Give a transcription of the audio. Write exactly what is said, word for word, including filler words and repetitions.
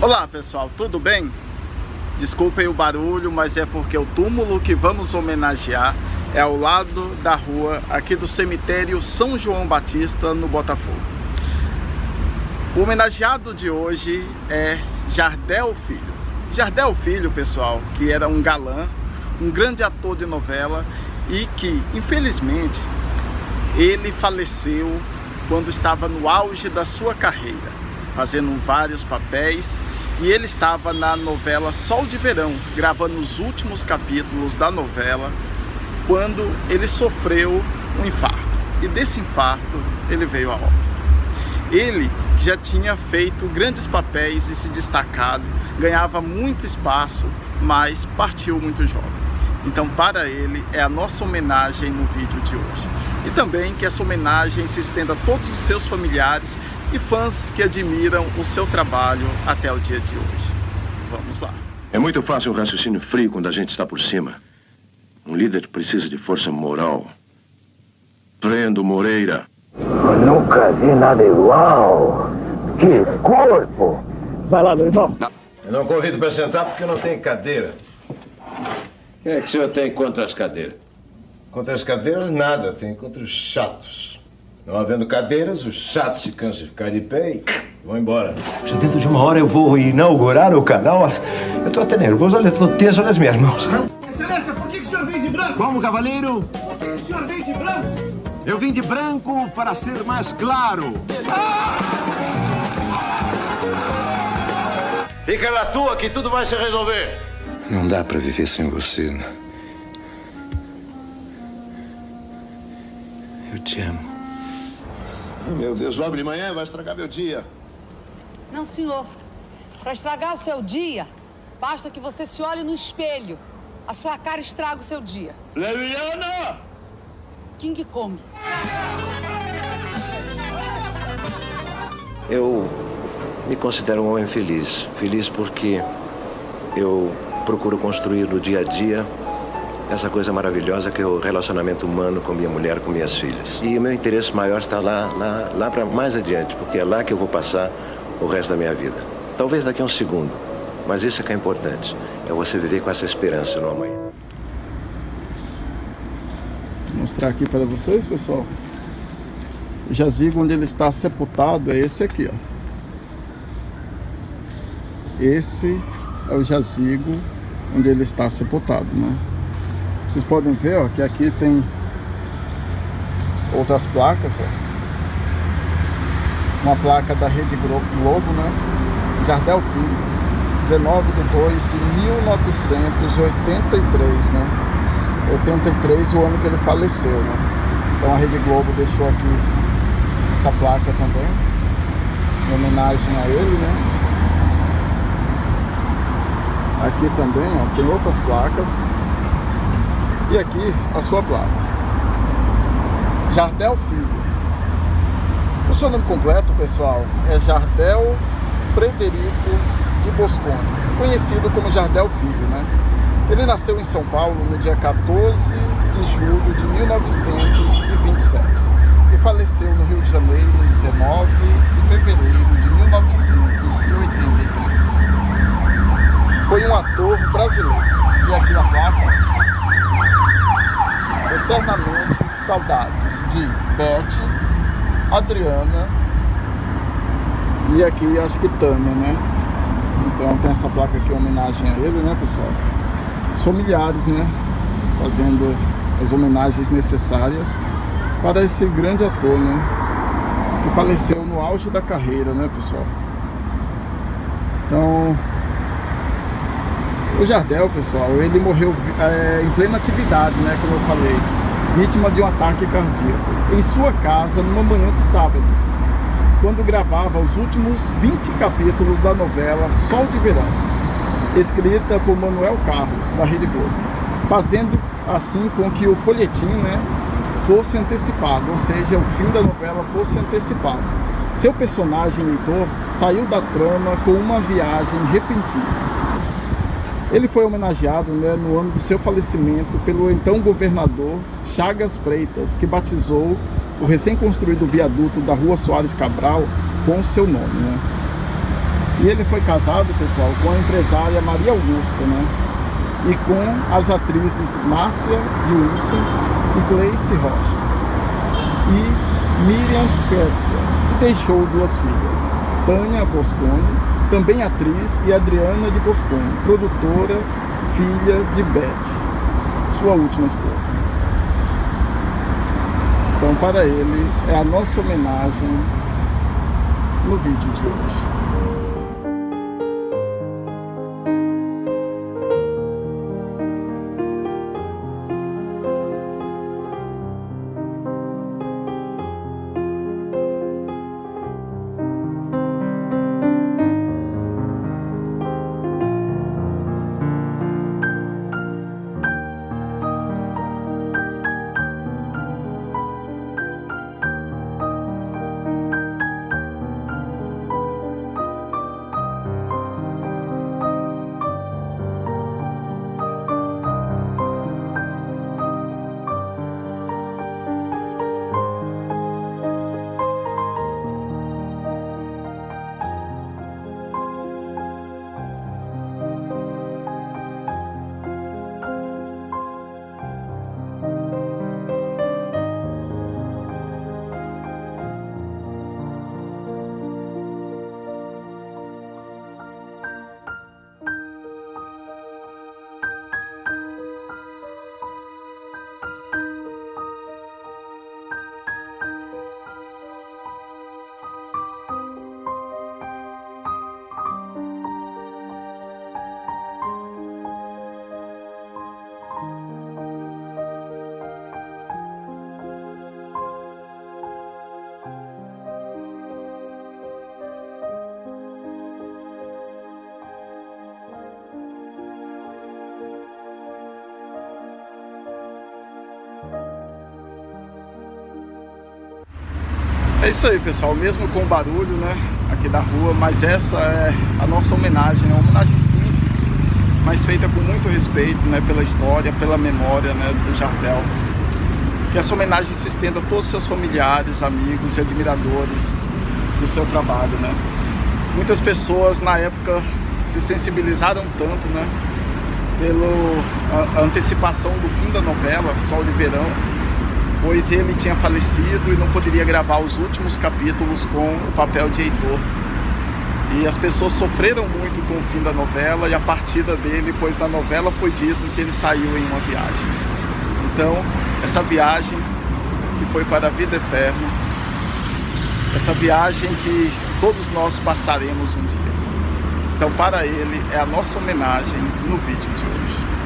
Olá pessoal, tudo bem? Desculpem o barulho, mas é porque o túmulo que vamos homenagear é ao lado da rua aqui do cemitério São João Batista, no Botafogo. O homenageado de hoje é Jardel Filho. Jardel Filho, pessoal, que era um galã, um grande ator de novela e que, infelizmente, ele faleceu quando estava no auge da sua carreira, fazendo vários papéis, e ele estava na novela Sol de Verão, gravando os últimos capítulos da novela, quando ele sofreu um infarto, e desse infarto ele veio a óbito. Ele já tinha feito grandes papéis e se destacado, ganhava muito espaço, mas partiu muito jovem. Então, para ele, é a nossa homenagem no vídeo de hoje. E também que essa homenagem se estenda a todos os seus familiares e fãs que admiram o seu trabalho até o dia de hoje. Vamos lá. É muito fácil o raciocínio frio quando a gente está por cima. Um líder precisa de força moral. Prendo Moreira. Eu nunca vi nada igual. Que corpo! Vai lá, meu irmão. Não. Eu não convido para sentar porque não tem cadeira. O que é que o senhor tem contra as cadeiras? Contra as cadeiras, nada. Tem contra os chatos. Não havendo cadeiras, os chatos se cansam de ficar de pé e vão embora. Se dentro de uma hora eu vou inaugurar o canal, eu estou até nervoso, olha, estou teso nas minhas mãos. Excelência, por que, que o senhor vem de branco? Como, cavaleiro? Por que, que o senhor vem de branco? Eu vim de branco para ser mais claro. Ah! Fica na tua que tudo vai se resolver. Não dá para viver sem você. Eu te amo. Meu Deus, logo de manhã vai estragar meu dia. Não, senhor. Para estragar o seu dia, basta que você se olhe no espelho. A sua cara estraga o seu dia. Leviana! King Kong. Eu me considero um homem feliz. Feliz porque eu procuro construir no dia a dia essa coisa maravilhosa que é o relacionamento humano com minha mulher, com minhas filhas. E o meu interesse maior está lá, lá, lá para mais adiante, porque é lá que eu vou passar o resto da minha vida. Talvez daqui a um segundo, mas isso é que é importante, é você viver com essa esperança no amanhã. Vou mostrar aqui para vocês, pessoal. O jazigo onde ele está sepultado é esse aqui, ó. Esse é o jazigo onde ele está sepultado, né? Vocês podem ver, ó, que aqui tem outras placas, ó. Uma placa da Rede Globo, né? Jardel Filho, dezenove de dois de mil novecentos e oitenta e três, né? oitenta e três, o ano que ele faleceu, né? Então a Rede Globo deixou aqui essa placa também, em homenagem a ele, né? Aqui também, ó, tem outras placas. E aqui a sua placa. Jardel Filho. O seu nome completo, pessoal, é Jardel Frederico de Bosconi, conhecido como Jardel Filho, né? Ele nasceu em São Paulo no dia quatorze de julho de mil novecentos e vinte e sete e faleceu no Rio de Janeiro em dezenove de fevereiro de mil novecentos e oitenta e três. Foi um ator brasileiro. E aqui na placa: eternamente saudades de Beth, Adriana e aqui acho que Tânia, né? Então tem essa placa aqui em homenagem a ele, né, pessoal? Os familiares, né, fazendo as homenagens necessárias para esse grande ator, né, que faleceu no auge da carreira, né, pessoal? Então, o Jardel, pessoal, ele morreu é, em plena atividade, né, como eu falei, vítima de um ataque cardíaco, em sua casa, numa manhã de sábado, quando gravava os últimos vinte capítulos da novela Sol de Verão, escrita por Manuel Carlos, da Rede Globo, fazendo assim com que o folhetim, né, fosse antecipado, ou seja, o fim da novela fosse antecipado. Seu personagem, Heitor, saiu da trama com uma viagem repentina. Ele foi homenageado, né, no ano do seu falecimento pelo então governador Chagas Freitas, que batizou o recém-construído viaduto da Rua Soares Cabral com o seu nome, né? E ele foi casado, pessoal, com a empresária Maria Augusta, né? E com as atrizes Márcia Wilson e Gleice Rocha. E Miriam Pérsia, que deixou duas filhas, Tânia Bosconi, também atriz, e Adriana de Bosconi, produtora, filha de Beth, sua última esposa. Então, para ele, é a nossa homenagem no vídeo de hoje. É isso aí, pessoal, mesmo com o barulho, né, aqui da rua, mas essa é a nossa homenagem, né, uma homenagem simples, mas feita com muito respeito, né, pela história, pela memória, né, do Jardel. Que essa homenagem se estenda a todos os seus familiares, amigos e admiradores do seu trabalho, né. Muitas pessoas na época se sensibilizaram tanto, né, pela antecipação do fim da novela Sol de Verão, pois ele tinha falecido e não poderia gravar os últimos capítulos com o papel de Heitor. E as pessoas sofreram muito com o fim da novela e a partida dele, pois na novela foi dito que ele saiu em uma viagem. Então, essa viagem que foi para a vida eterna, essa viagem que todos nós passaremos um dia. Então, para ele, é a nossa homenagem no vídeo de hoje.